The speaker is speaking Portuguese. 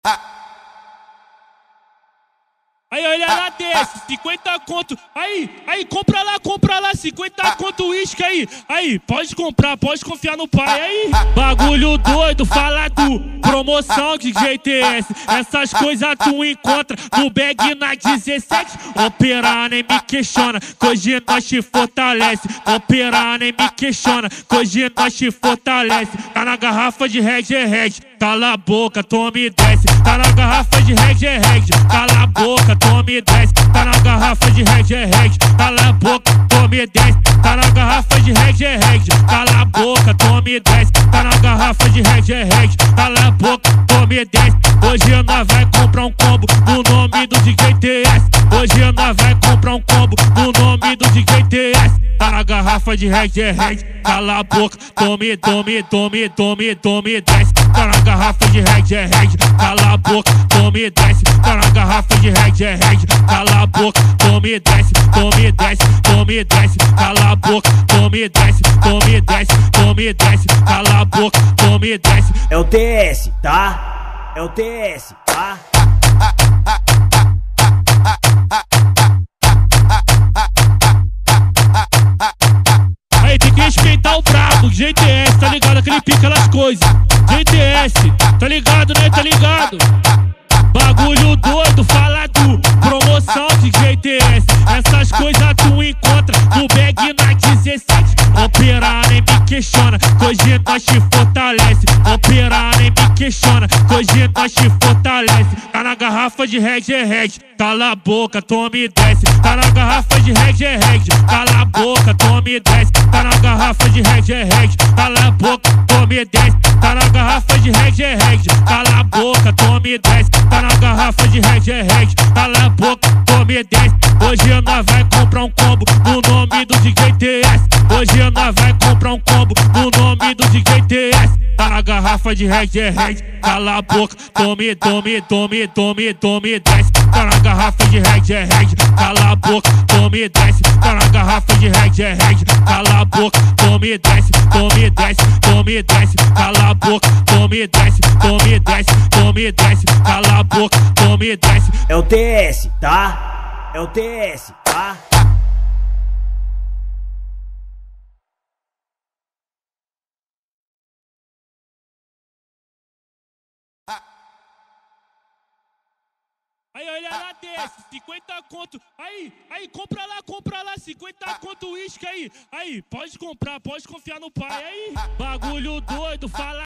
Aí olha lá, desce, 50 conto. Aí, compra lá, 50 conto uísque aí, pode comprar, pode confiar no pai. Aí, bagulho doido, fala tu, promoção de jeito é esse? Essas coisas tu encontra no bag na 17. Operar nem me questiona, que hoje nós te fortalece. Operar nem me questiona, que hoje nós te fortalece. Tá na garrafa de Red é Red, cala a boca, tome 10. Tá na garrafa de Red é Red, cala a boca, tome 10. Tá na garrafa de Red é Red, cala a boca, tome 10. Tá na garrafa de Red é Red, cala a boca, tome 10. Tá na garrafa de Red é Red, cala a boca, tome 10. Hoje nós vai comprar um combo no nome do DJ TS. Hoje nós vai comprar um combo no nome do DJ TS. Tá na garrafa de Red é Red, cala a boca, tome 10. Tá na garrafa de Red é Red, cala a boca, tome 10. Tá na garrafa de Red é Red, cala a boca, tome 10. Cala a boca, tome 10. Cala a boca, tome 10. É o TS, tá? É o TS, tá? Aí tem que respeitar o brabo, GTS, tá ligado? Aquele pica nas coisas. GTS, tá ligado, né? Tá ligado? Bagulho doido, fala tu, promoção de GTS. Essas coisas tu encontra no bag na 17. Operar nem me questiona, que hoje nós te fortalece. Operar nem me questiona, que hoje nós te fortalece. Tá na garrafa de Red é Red, cala a boca, tome 10. Tá na garrafa de Red é Red, cala a boca, tome 10. Tá na garrafa de Red é Red, cala a boca, tome 10. Tá na garrafa de Red é Red, cala a boca, tome 10. Tá na garrafa de Red é Red, cala a boca, tome 10. Hoje nós vai comprar um combo no nome do DJ TS. Hoje nós vai comprar um combo no nome do DJ TS. Tá na garrafa de Red é Red, cala a boca, tome 10. Tá na garrafa de Red é Red, cala a boca, tome 10. Tá na garrafa de Red é Red, cala a boca, tome 10. Cala a boca, tome 10. Cala a boca, tome 10. É o TS, tá? É o TS, tá? Aí olha lá, desce, 50 conto. Aí, compra lá, 50 conto uísque aí, pode comprar, pode confiar no pai. Aí, bagulho doido, fala